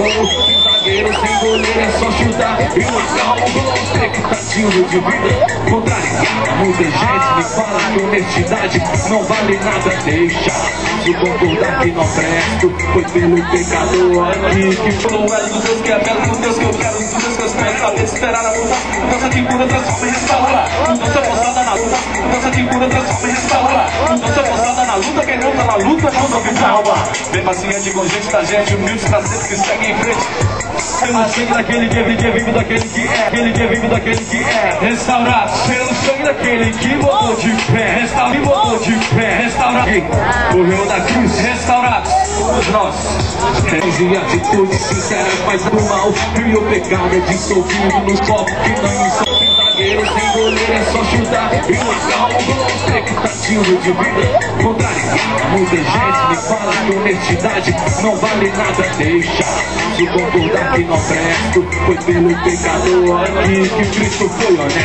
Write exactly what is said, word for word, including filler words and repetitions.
Zagueiro sem goleiro é só chutar e marcar um gol. Expectativa de vida contrariada. Muita gente me fala que honestidade não vale nada. Deixa de concordar que não presto. Foi pelo pecador aqui que foi. Não é dos Deus que é belo, dos Deus que eu quero, dos Deus que eu espero. Saber esperar a mudança. Mudança de cura transforma em restaurar. Mudança mostrada na luta. Mudança de cura transforma em restaurar. Mudança mostrada na luta. Quem não tá na luta não deve calma. Bem paciente com gente da gente, humilde pra sempre que segue em frente. Pelo sangue daquele que vive, que vive daquele que é, aquele que vive daquele que é restaurado. Pelo sangue daquele que botou de pé, restaurado, que botou de pé, restaurado. Morreu da cruz, restaurado. Todos nós. E atitude sincera faz do mal. E o pecado é dissolvido no copo que não existe. Zagueiro sem goleiro é só chutar e marcar um gol. Expectativa de vida contrariada. Muita gente me fala que honestidade não vale nada. Deixa de concordar que não presto. Foi pelo pecador aqui que Cristo foi honesto.